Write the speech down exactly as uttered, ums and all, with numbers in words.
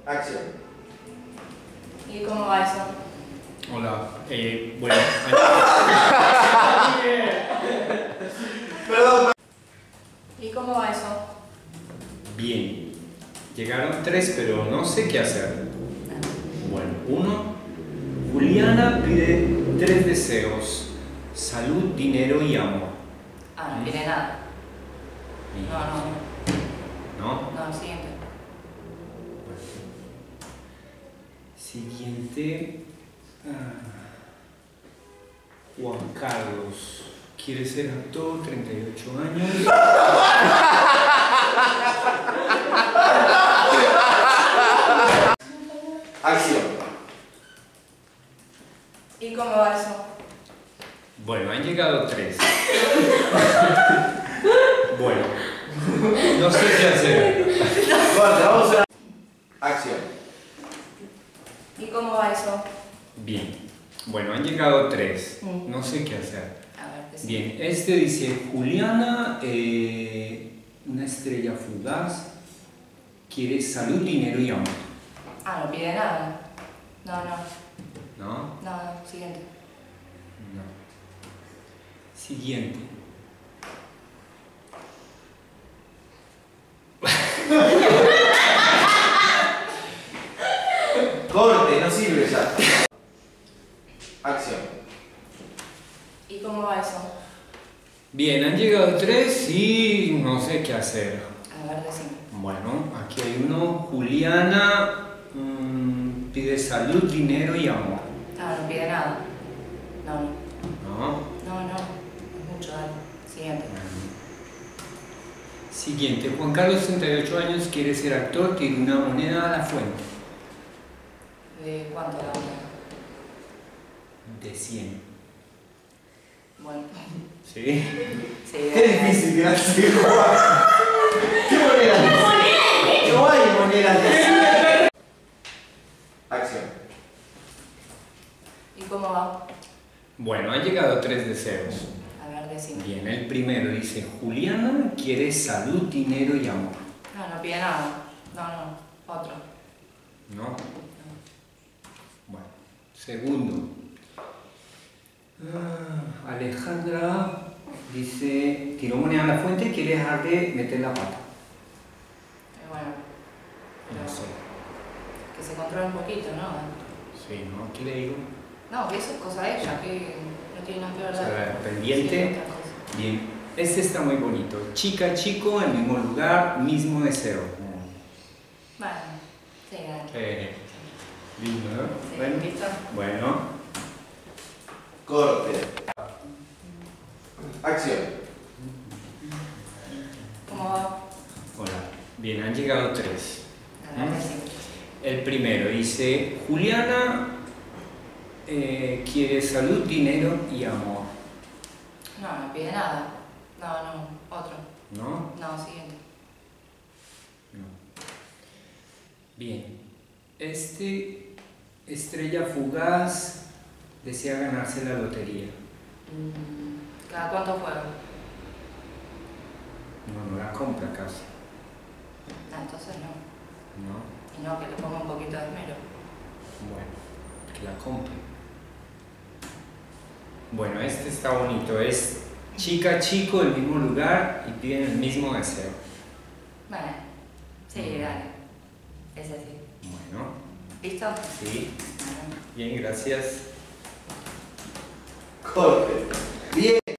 Acción. ¿Y cómo va eso? Hola, eh, bueno. Perdón. ¿Y cómo va eso? Bien. Llegaron tres, pero no sé qué hacer. Bueno, uno. Juliana pide tres deseos: salud, dinero y amor. Ah, no pide nada. No, no, ¿No? no, el siguiente. Siguiente. Ah, Juan Carlos. Quiere ser actor, treinta y ocho años. Acción. ¿Y cómo va eso? Bueno, han llegado tres. Bueno, no sé qué hacer. Corte, vamos a... Acción. ¿Y cómo va eso? Bien. Bueno, han llegado tres. Mm. No sé qué hacer. A ver, ¿qué sí? Bien, este dice Juliana, eh, una estrella fugaz, quiere salud, dinero y amor. Ah, no pide nada. No, no, ¿No? no, no, siguiente. No. Siguiente. Corte, no sirve ya. Acción. ¿Y cómo va eso? Bien, han llegado tres y no sé qué hacer. A ver, decime. Bueno, aquí hay uno, Juliana, mmm, pide salud, dinero y amor. Ah, no pide nada. No, no. ¿No? No, no. Es mucho, dale. Siguiente. Siguiente, Juan Carlos, treinta y ocho años, quiere ser actor, tiene una moneda a la fuente. ¿De cuánto la moneda? De cien. Bueno. ¿Sí? Sí, Qué difícil que hace. ¿Qué moneda? No hay moneda. Acción. ¿Y cómo va? Bueno, han llegado tres deseos. A ver, decime. Bien, el primero dice, Juliana quiere salud, dinero y amor. No, no pide nada. No, no. Otro. ¿No? Bueno, segundo. Ah, Alejandra dice, tiró moneda a la fuente, quiere dejar de meter la pata. Eh, bueno. No sé. Que se controle un poquito, ¿no? Sí, ¿no? Aquí le digo. No, que eso es cosa de ella, que no tiene nada que ver. O sea, ¿verdad? pendiente. Sí, otra cosa. Bien, este está muy bonito. Chica, chico, en mismo lugar, mismo deseo. Bueno, sí, dale. Eh, lindo, ¿no? Sí, Bueno, ¿listo? bueno. Corte. Acción. ¿Cómo va? Hola. Bien, han llegado tres. A ver, decime. El primero dice, Juliana eh, quiere salud, dinero y amor. No, no pide nada. No, no, otro. ¿No? No, siguiente. No. Bien. Este, estrella fugaz, desea ganarse la lotería. Mm, ¿Cada cuánto juega? No, no la compra casi. Ah, entonces no. ¿No? Y no, que le ponga un poquito de esmero. Bueno, que la compre. Bueno, este está bonito. Es chica, chico, el mismo lugar y piden el mismo deseo. Bueno, sí, dale. Es así. Bueno, ¿Listo? sí. Bueno. Bien, gracias. Corte. Bien.